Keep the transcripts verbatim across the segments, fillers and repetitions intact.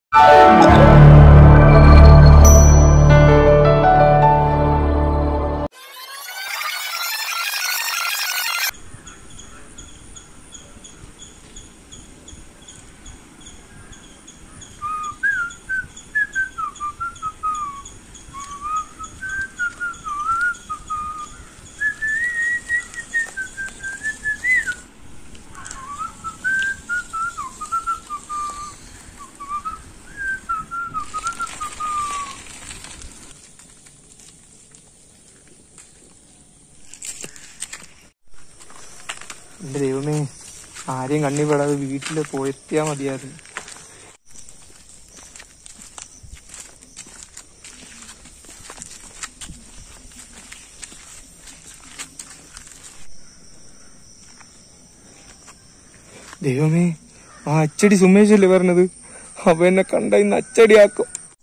എന്റെ ദൈവമേ, ആരെയും കണ്ണിപ്പെടാതെ വീട്ടില് പോയെത്തിയാ മതിയായിരുന്നു. ദൈവമേ, ആ അച്ചടി സുമേഷല്ലേ പറഞ്ഞത്? അവ എന്നെ കണ്ട ഇന്ന് അച്ചടിയാക്കും.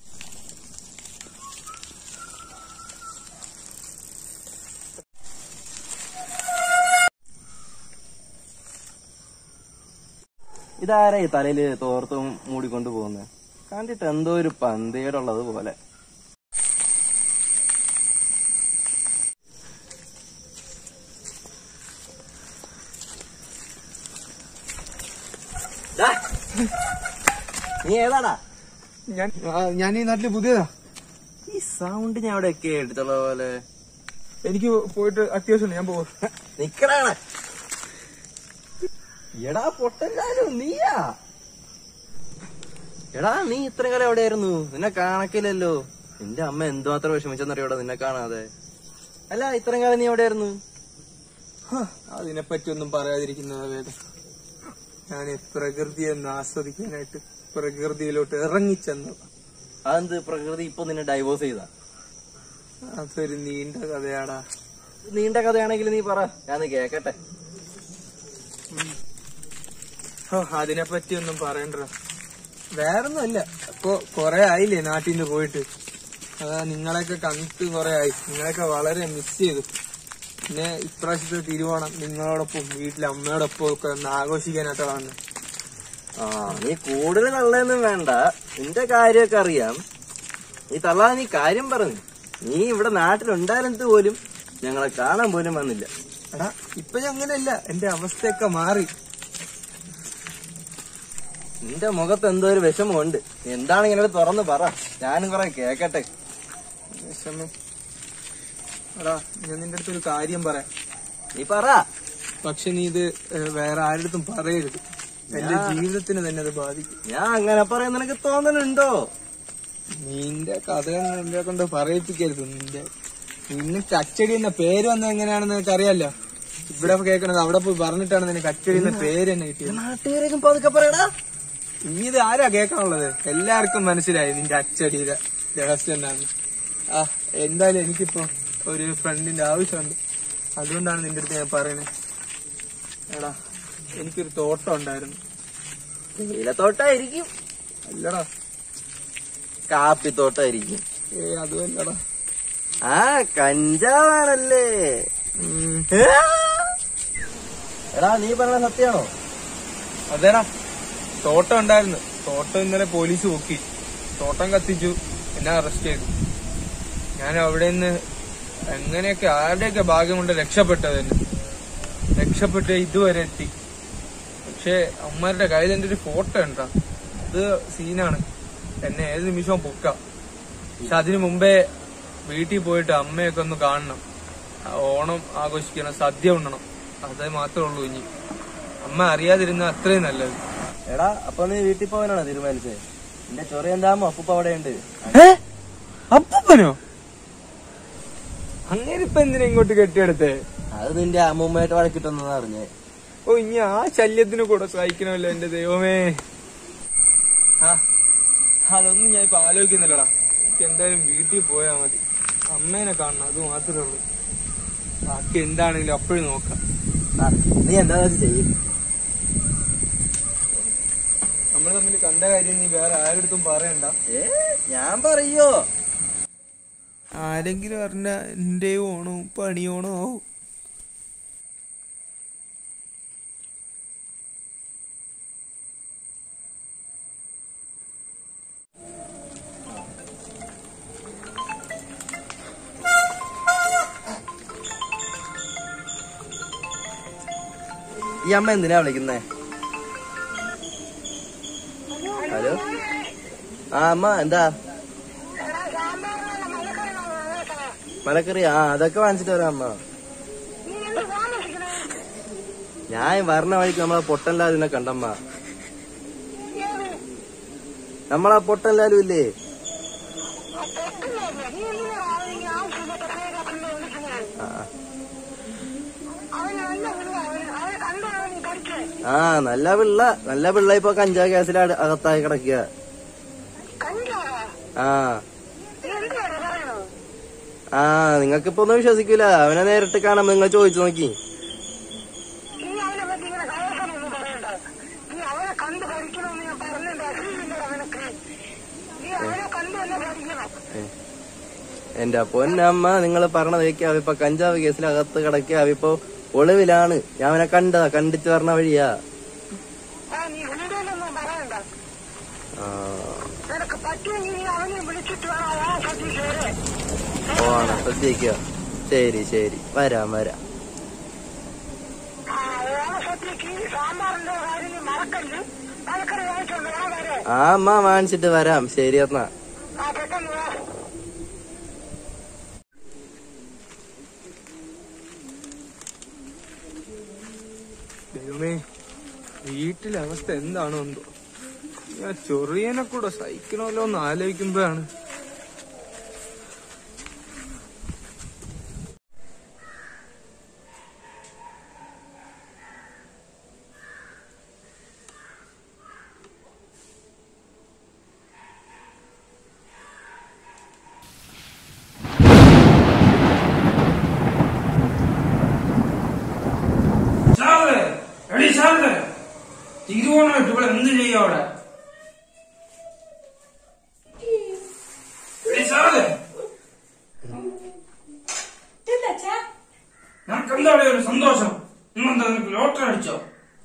ഇതാരാ ഈ തലയില് തോർത്തും മൂടിക്കൊണ്ടു പോകുന്നത്? കണ്ടിട്ട് എന്തോ ഒരു പന്തേടുള്ളത് പോലെ. നീ ഏതാടാ? ഞാൻ ഞാൻ ഈ നാട്ടില് പുതിയതാ. ഈ സൗണ്ട് ഞാൻ അവിടെ ഒക്കെ എടുത്തുള്ള പോലെ. എനിക്ക് പോയിട്ട് അത്യാവശ്യം ഞാൻ പോകും. നിക്കടാണ്. എടാ പൊട്ടല്ലാലും നീയാ? എടാ നീ ഇത്രയും കാലം എവിടെയായിരുന്നു? നിന്നെ കാണക്കില്ലല്ലോ. നിന്റെ അമ്മ എന്തുമാത്രം വിഷമിച്ചെന്നറിയോടാ നിന്നെ കാണാതെ. അല്ല, ഇത്രയും കാലം നീ എവിടെയായിരുന്നു? അതിനെപ്പറ്റി ഒന്നും പറയാതിരിക്കുന്നതാ വേദം. ഞാൻ പ്രകൃതിയെ ഒന്ന് ആസ്വദിക്കാനായിട്ട് പ്രകൃതിയിലോട്ട് ഇറങ്ങിച്ചെന്നു. അതെന്ത് പ്രകൃതി ഇപ്പൊ നിന്നെ ഡൈവോഴ്സ് ചെയ്താ? അതൊരു നീണ്ട കഥയാടാ. നീണ്ട കഥയാണെങ്കിൽ നീ പറ, ഞാൻ കേക്കട്ടെ. അതിനെപ്പറ്റി ഒന്നും പറയണ്ട. വേറൊന്നും അല്ല, അപ്പൊ കൊറേ ആയില്ലേ നാട്ടിൽ നിന്ന് പോയിട്ട്. അതാ നിങ്ങളെയൊക്കെ കണ്ടിട്ട് കൊറേ ആയി. നിങ്ങളെയൊക്കെ വളരെ മിസ് ചെയ്തു. പിന്നെ ഇപ്രാവശ്യത്തെ തിരുവോണം നിങ്ങളോടൊപ്പം വീട്ടിലെ അമ്മയോടൊപ്പം ഒക്കെ ഒന്ന് ആഘോഷിക്കാനായിട്ടാ വന്നത്. ആ, നീ കൂടുതൽ തള്ളയൊന്നും വേണ്ട. നിന്റെ കാര്യമൊക്കെ അറിയാം. നീ തള്ളാ, നീ കാര്യം പറഞ്ഞു. നീ ഇവിടെ നാട്ടിലുണ്ടായിരുന്നത് പോലും ഞങ്ങളെ കാണാൻ പോലും വന്നില്ല. എടാ, ഇപ്പൊ അങ്ങനെയല്ല, എന്റെ അവസ്ഥയൊക്കെ മാറി. നിന്റെ മുഖത്ത് എന്തോ ഒരു വിഷമമുണ്ട്. എന്താണ് ഇങ്ങനെ തുറന്ന് പറ, ഞാനും കുറെ കേക്കട്ടെ. വിഷമം? എടാ, ഞാൻ നിന്റെ അടുത്തൊരു കാര്യം പറയാം. നീ പറ. പക്ഷെ നീ ഇത് വേറെ ആരുടെ പറയരുത്. എന്റെ ജീവിതത്തിന് തന്നെ അത് ബാധിക്കും. ഞാൻ അങ്ങനെ പറയാൻ നിനക്ക് തോന്നലുണ്ടോ? നിന്റെ കഥയൊന്നും എന്നെ കൊണ്ട് പറയിപ്പിക്കരുത്. നിന്റെ നിനക്ക് അച്ചടി എന്ന പേര് വന്നത് എങ്ങനെയാണെന്ന് നിനക്ക് അറിയാലോ. ഇവിടെ കേൾക്കണത് അവിടെ പോയി പറഞ്ഞിട്ടാണ് നിനക്ക് അച്ചടി എന്ന പേര് തന്നെ കിട്ടിയത്. നാട്ടുകാരേക്കും പതുക്കെ പറയടാ. ഇനി ഇത് ആരാ കേൾക്കാനുള്ളത്? എല്ലാവർക്കും മനസ്സിലായി നിന്റെ അച്ചടിയുടെ രഹസ്യം എന്താണ്. ആ, എന്തായാലും എനിക്കിപ്പോ ഒരു ഫ്രണ്ടിന്റെ ആവശ്യമുണ്ട്. അതുകൊണ്ടാണ് നിന്റെ അടുത്ത് ഞാൻ പറയണേ. എടാ, എനിക്കൊരു തോട്ടം ഉണ്ടായിരുന്നു. തോട്ടായിരിക്കും. അല്ലടാ, കാപ്പിത്തോട്ടായിരിക്കും. ഏ അതുമല്ലടാ. ആ, കഞ്ചാവാണല്ലേ? എടാ, നീ പറഞ്ഞ സത്യാണോ? അതേടാ, തോട്ടം ഉണ്ടായിരുന്നു. തോട്ടം ഇന്നലെ പോലീസ് പൊക്കി. തോട്ടം കത്തിച്ചു, എന്നെ അറസ്റ്റ് ചെയ്തു. ഞാൻ അവിടെ നിന്ന് എങ്ങനെയൊക്കെ ആരുടെയൊക്കെ ഭാഗ്യം കൊണ്ട് രക്ഷപ്പെട്ടത് തന്നെ. രക്ഷപ്പെട്ട് ഇതുവരെ എത്തി. പക്ഷെ അമ്മമാരുടെ കയ്യിൽ എന്റെ ഒരു ഫോട്ടോ ഉണ്ടാ. അത് സീനാണ്. എന്നെ ഏത് നിമിഷവും പൊക്കാം. പക്ഷെ അതിനു മുമ്പേ വീട്ടിൽ പോയിട്ട് അമ്മയൊക്കെ ഒന്ന് കാണണം. ഓണം ആഘോഷിക്കണം, സദ്യ ഉണ്ണണം. അത് മാത്രമേ ഉള്ളൂ ഇനി. അമ്മ അറിയാതിരുന്ന അത്രയും നല്ലത്. എടാ, അപ്പൊ നീ വീട്ടിൽ പോകാനാണോ തീരുമാനിച്ചത്? എന്റെ ചൊറിയെന്താമോ അപ്പൂപ്പ അവിടെ ഉണ്ട്. അപ്പൂപ്പനോ? അങ്ങേരിപ്പ എന്തിനാ ഇങ്ങോട്ട് കെട്ടിയെടുത്തേ? അത് നിന്റെ അമ്മൂമ്മയായിട്ട് വഴക്കിട്ടെന്നാ അറിഞ്ഞേ. ഓ, ഇനി ആ ശല്യത്തിന് കൂടെ സഹിക്കണമല്ലോ എന്റെ ദൈവമേ. ആ, അതൊന്നും ഞാൻ ഇപ്പൊ ആലോചിക്കുന്നില്ലടാ. എനിക്ക് എന്തായാലും വീട്ടിൽ പോയാ മതി. അമ്മേനെ കാണണം, അത് മാത്രമേ ഉള്ളൂ. ബാക്കി എന്താണെങ്കിലും അപ്പോഴും നോക്കാം. നീ എന്താ ചെയ്യും? നമ്മൾ തമ്മിൽ കണ്ട കാര്യം നീ വേറെ ആരടുത്തും പറയണ്ട. ഏ, ഞാൻ പറയോ? ആരെങ്കിലും അറിഞ്ഞ എന്റെ ഓണോ പണിയോണോ ആവും. ഈ അമ്മ എന്തിനാ വിളിക്കുന്നേ? ഹലോ ആ അമ്മ എന്താ? മലക്കറി ആ അതൊക്കെ വാങ്ങിച്ചിട്ട് വരാം അമ്മ. ഞാൻ വരണ വഴിക്ക് നമ്മളെ പൊട്ടൻലാലിനെ കണ്ടമ്മ. നമ്മളാ പൊട്ടൻലാലും ഇല്ലേ? ആ നല്ല പിള്ള നല്ല പിള്ള ഇപ്പൊ കഞ്ചാവ് കേസിൽ അകത്തായി കിടക്കുക. ആ ആ നിങ്ങൾക്കിപ്പൊ ഒന്നും വിശ്വസിക്കൂല. അവനെ നേരിട്ട് കാണാൻ നിങ്ങൾ ചോദിച്ചു നോക്കി. എന്റെ പൊന്നമ്മ നിങ്ങൾ പറഞ്ഞത് കേൾക്കുക. അവ ഇപ്പൊ കഞ്ചാവ് കേസിൽ അകത്ത് കിടക്കുക. അവ ഇപ്പൊ ഒളിവിലാണ്. ഞാൻ അവനെ കണ്ടതാ, കണ്ടിട്ട് പറഞ്ഞ വഴിയാ. ഓണ ശ്രദ്ധിക്കുക. ശരി ശരി വരാം വരാം. ആ അമ്മ വാങ്ങിച്ചിട്ട് വരാം. ശരി എന്നാ. ദൈവമേ, വീട്ടിലെ അവസ്ഥ എന്താണോ എന്തോ. ഞാൻ ചൊറിയനെ കൂടെ സഹിക്കണമല്ലോ എന്ന് ആലോചിക്കുമ്പോഴാണ് തിരുവോണമായിട്ട് ഇവിടെ എന്ത് ചെയ്യാ? അവിടെ നിനക്ക് എന്താണ് ഒരു സന്തോഷം? ഇന്നെന്താ നിനക്ക് ലോട്ടറി അടിച്ചോ?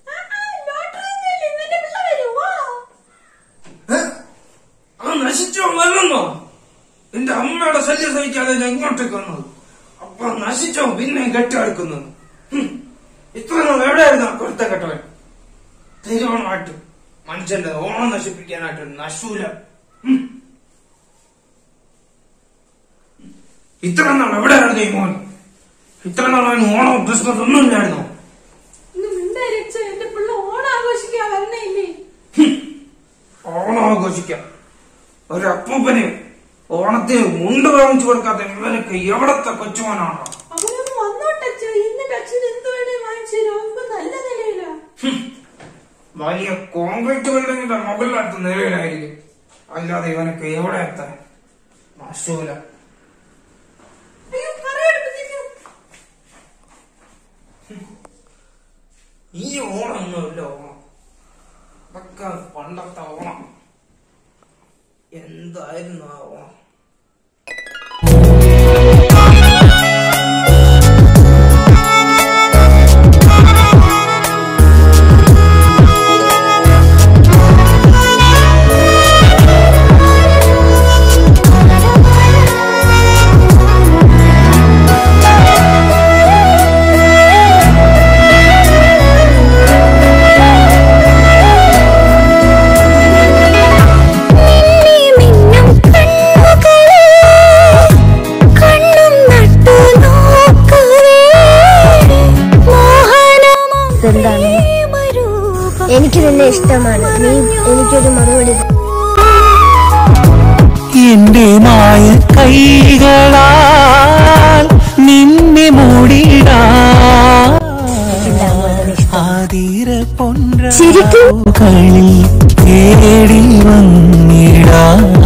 അത് നശിച്ചോ വന്നോ? എന്റെ അമ്മയുടെ ശല്യം സഹിക്കാതെ ഞാൻ ഇങ്ങോട്ടേക്ക് വന്നത്. അപ്പൊ നശിച്ചോ പിന്നെ കെട്ടിയെടുക്കുന്നത്? ഇത്ര നാൾ എവിടെയായിരുന്നു ആ കൊരുത്ത കെട്ടവൻ? തിരുവോണമായിട്ട് മനുഷ്യന്റെ ഓണം നശിപ്പിക്കാനായിട്ട് നശൂല. ഇത്ര നാൾ എവിടെയായിരുന്നു ഈ മോൻ? ഇത്ര നാൾ അവന് ഓണം ക്രിസ്മസ് ഒന്നും ഇല്ലായിരുന്നോ? ഓണം ആഘോഷിക്കാം. ഒരപ്പൂപ്പന് ഓണത്തിന് മുണ്ട് വാങ്ങിച്ചു കൊടുക്കാത്ത ഇവനൊക്കെ എവിടത്തെ കൊച്ചുമോനാണോ? വലിയ കോൺക്രീറ്റ് ബിൽഡിങ്ങിന്റെ മുകളിലടുത്ത നിലയിലായിരിക്കും. അല്ലാതെ ഇവനൊക്കെ എവിടെ എത്താൻ? നശൂല. ഈ ഓണമൊന്നുമില്ല. ഓണം അതൊക്കെ പണ്ടത്തെ ഓണം. എന്തായിരുന്നു ആ ഓണം? എനിക്ക് നിന്നെ ഇഷ്ടമാണ്. നീ എനിക്കൊരു മറുപടി. എന്റെ മായ കൈകളാൽ നിന്നെ മൂടിടാതിര പൊൻകളിൽ തേടി വന്നിടാ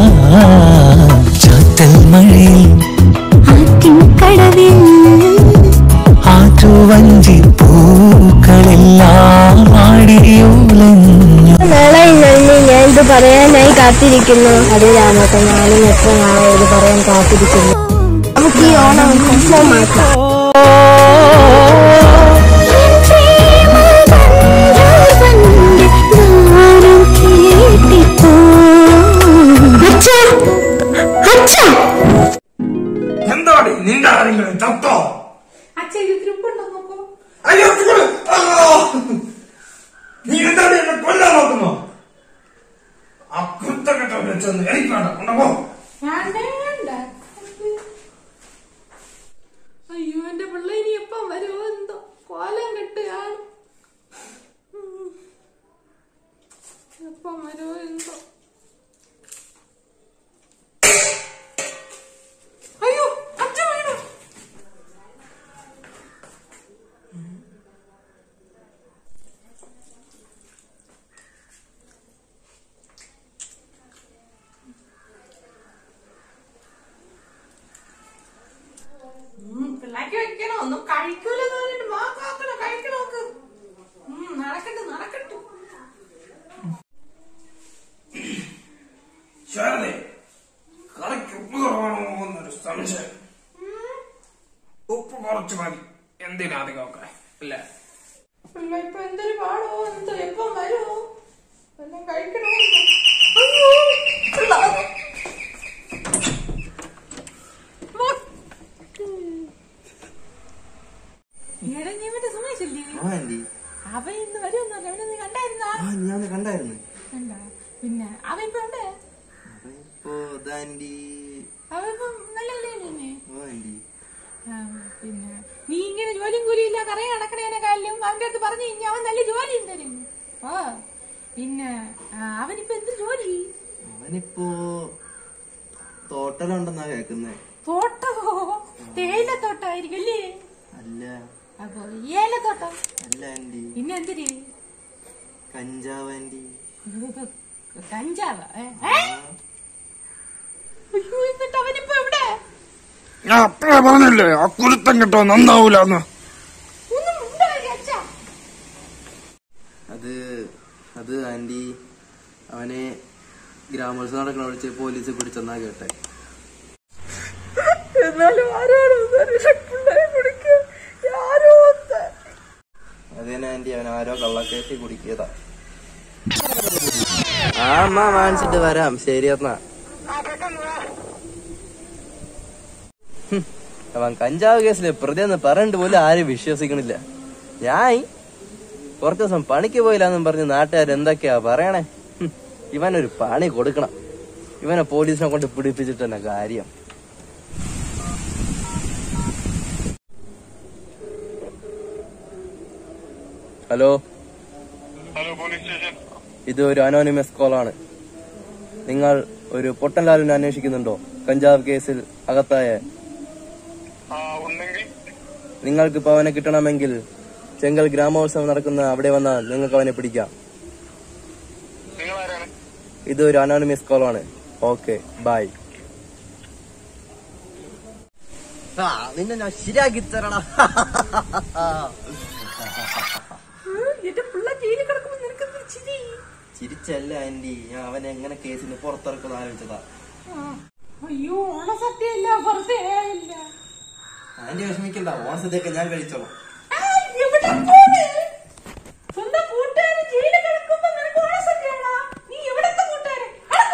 ചാറ്റൽ മഴയിൽ കടവിൽ ആറ്റുവഞ്ചി പൂക്കളെല്ലാം ആടിയുലഞ്ഞു. നാളായി നന്ദി. ഞാൻ ഇത് പറയാനായി കാത്തിരിക്കുന്നു. അത് രാമത്തെ ഞാനും എത്ര നാളെ ഇത് പറയാൻ കാത്തിരിക്കുന്നു. നമുക്ക് ഈ ഓണം കൺഫേമാക്കാം. എന്താണ് നിന്റെ ആരെങ്കിലും ചത്തോ? അച്ഛൻ ഇത് തൃപ്പുണ്ടോ നോക്കൂ. അയ്യോ വിളിച്ചൊന്ന് എനിക്ക് വേണ്ട കൊണ്ടപ്പോ. അയ്യോ എന്റെ പിള്ളേരി എപ്പം വരുമോ എന്തോ കോലം കെട്ടുകയാണ്. എപ്പം വരുമോ എന്തോ. അയ്യോ അച്ഛൻ വേണം. പിള്ളേക്ക് വെക്കണോ ഒന്നും കഴിക്കൂലെന്ന് പറഞ്ഞിട്ട് മാക്കാക്കണോ കഴിക്കണോക്ക്. നടക്കട്ടെ നടക്കട്ടെ. ശാരദേ, കറിക്ക് ഉപ്പ് കുറവാണോ എന്നൊരു സംശയം. ഉപ്പ് കുറച്ച് മതി. എന്തിനാ അധികമൊക്കെ അല്ലേ? പിള്ള ഇപ്പൊ എന്തൊരു പാടോ എന്തോ എപ്പം വരുമോ എല്ലാം കഴിക്കണോ. അവൻ ഇന്ന് വരുമെന്ന് പറഞ്ഞു. അവനെ നീ കണ്ടായിരുന്നോ? ഞാൻ കണ്ടായിരുന്നു. കണ്ടാ പിന്നെ അവൻ ഇപ്പൊ ഉണ്ട്. അവൻ ഇപ്പം നല്ലല്ലേ. പിന്നെ നീ ഇങ്ങനെ ജോലിയും കൂലിയില്ല കറയെ നടക്കണേനെക്കാളും അവന്റെ അടുത്ത് പറഞ്ഞു കഴിഞ്ഞാൽ അവൻ നല്ല ജോലിയും തരും. ഓ പിന്നെ അവനിപ്പോ എന്ത് ജോലി? അവനിപ്പോ തോട്ടലുണ്ടെന്നാ കേക്കുന്നേ. തോട്ടമോ? തേയിലത്തോട്ടായിരിക്കും അല്ലേ? അല്ല. അപ്പൊ ഏലത്തോട്ടം അല്ല ആന്റി. പിന്നെ എന്തിന്? കഞ്ചാവ് ആന്റി. കഞ്ചാവ്? അയ്യോ എന്നിട്ട് അവനിപ്പോ എവിടെ? ഞാൻ അപ്പഴേ പറഞ്ഞില്ലേ ആ കുരുത്തം കിട്ടോ നന്നാവൂലെന്ന്. അത് അത് ആന്റി അവനെ ഗ്രാമോത്സവം നടക്കണ വിളിച്ച് പോലീസ് പിടിച്ചെന്നാ കേട്ടെ. എന്നാലും അതേനെ ആന്റി അവൻ ആരോ കള്ളക്കേറ്റി കുടിക്കിയതാ. ആ അമ്മ വാങ്ങിച്ചിട്ട് വരാം. ശരി എന്നാ. അവൻ കഞ്ചാവ് കേസിലെ പ്രതിയെന്ന് പറഞ്ഞിട്ട് പോലും ആരും വിശ്വസിക്കണില്ല. ഞാൻ കുറച്ചു ദിവസം പണിക്ക് പോയില്ലാന്നും പറഞ്ഞ് നാട്ടുകാർ എന്തൊക്കെയാ പറയണേ. ഇവനൊരു പണി കൊടുക്കണം. ഇവനെ പോലീസിനെ കൊണ്ട് പിടിപ്പിച്ചിട്ട് തന്നെ കാര്യം. ഹലോ, ഇത് ഒരു അനോണിമസ് കോളാണ്. നിങ്ങൾ ഒരു പൊട്ടൻലാലിനെ അന്വേഷിക്കുന്നുണ്ടോ? കഞ്ചാവ് കേസിൽ അകത്തായ. നിങ്ങൾക്ക് ഇപ്പൊ അവനെ കിട്ടണമെങ്കിൽ ചെങ്കൽ ഗ്രാമോത്സവം നടക്കുന്ന അവിടെ വന്നാൽ നിങ്ങൾക്ക് അവനെ പിടിക്കാം. ഇത് ഒരു അനോണിമസ് കോളാണ്. Okay bye. നിന്നെ ഞാൻ ശരിയാക്കി തരണ. ചിരിച്ചല്ല ആന്റി, ഞാൻ അവനെ എങ്ങനെ കേസിന് പുറത്തിറക്കുന്ന ആലോചിച്ചതാ. അയ്യോ ഓണസദ്യയല്ല വെറുതെ ആന്റി വിഷമിക്കണ്ട, ഓണസദ്യയൊക്കെ ഞാൻ കഴിച്ചോളാം. സ്വന്തം കൂട്ടുകാര് ജയിലിൽ കിടക്കുമ്പോ നിനക്ക് ഓണസദ്യയാണോ? നീ എവിടത്തെ കൂട്ടുകാര്?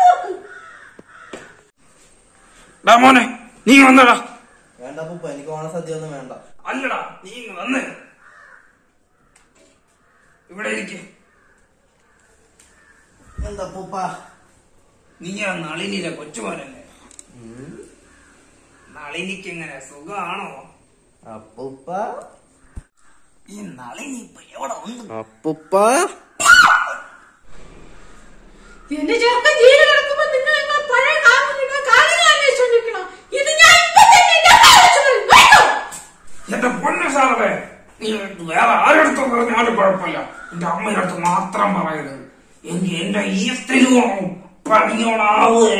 മോനെ നീ വന്നടാ. വേണ്ട പൂപ്പ, എനിക്ക് ഓണസദ്യ ഒന്നും വേണ്ട. അല്ലടാ നീ വന്ന് ഇവിടെ ഇരിക്കേ. എന്താ പൂപ്പ? നീ ആ നളിനിയുടെ കൊച്ചുമോനല്ലേ? നളിനിക്ക് എങ്ങനെ സുഖാണോ? അപ്പൂപ്പ ഈ നളിനി ഇപ്പൊ എവിടെ ഉണ്ട്? അപ്പൂപ്പ എന്റെ ചെറുക്കൻ ജയിലിൽ കിടക്കുമ്പോ നിങ്ങൾ പഴയ കാര്യങ്ങൾ അന്വേഷിച്ചോണ്ടിരിക്കണം. ഇത് ഞാൻ എന്റെ പൊന്നു സാറേ, നീ വേറെ ആരെടുത്തോ പറഞ്ഞാലും കുഴപ്പമില്ല, എന്റെ അമ്മയുടെ അടുത്ത് മാത്രം പറയരുത്. എങ്കിൽ എന്റെ ഈ സ്ത്രീയോ പണിയോടാവേ.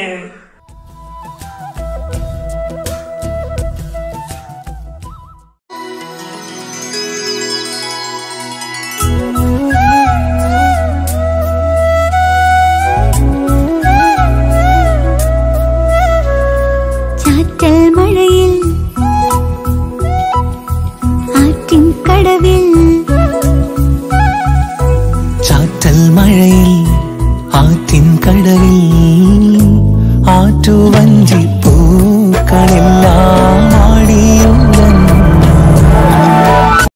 ചാറ്റൽ മഴയിൽ ആറ്റിൻ കടവിൽ ചാറ്റൽ മഴയിൽ ആറ്റിൻ കടവിൽ